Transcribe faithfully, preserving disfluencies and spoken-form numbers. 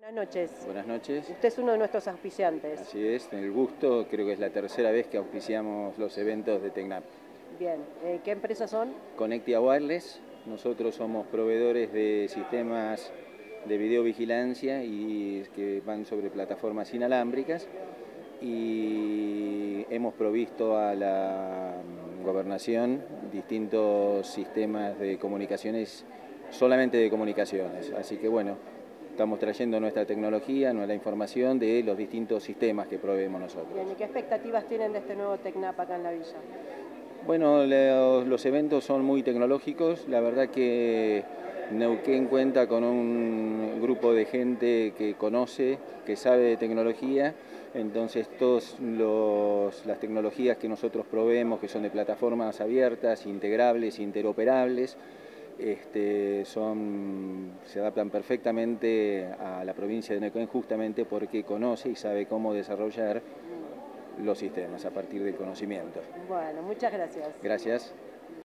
Buenas noches. Buenas noches. Usted es uno de nuestros auspiciantes. Así es, en el gusto, creo que es la tercera vez que auspiciamos los eventos de Tecnap. Bien, eh, ¿qué empresas son? Connectia Wireless, nosotros somos proveedores de sistemas de videovigilancia y que van sobre plataformas inalámbricas y hemos provisto a la gobernación distintos sistemas de comunicaciones, solamente de comunicaciones, así que bueno, estamos trayendo nuestra tecnología, nuestra información de los distintos sistemas que proveemos nosotros. Bien, ¿y qué expectativas tienen de este nuevo Tecnap acá en la villa? Bueno, los, los eventos son muy tecnológicos, la verdad que Neuquén cuenta con un grupo de gente que conoce, que sabe de tecnología, entonces todas las tecnologías que nosotros proveemos, que son de plataformas abiertas, integrables, interoperables, Este, son, se adaptan perfectamente a la provincia de Neuquén justamente porque conoce y sabe cómo desarrollar los sistemas a partir del conocimiento. Bueno, muchas gracias. Gracias.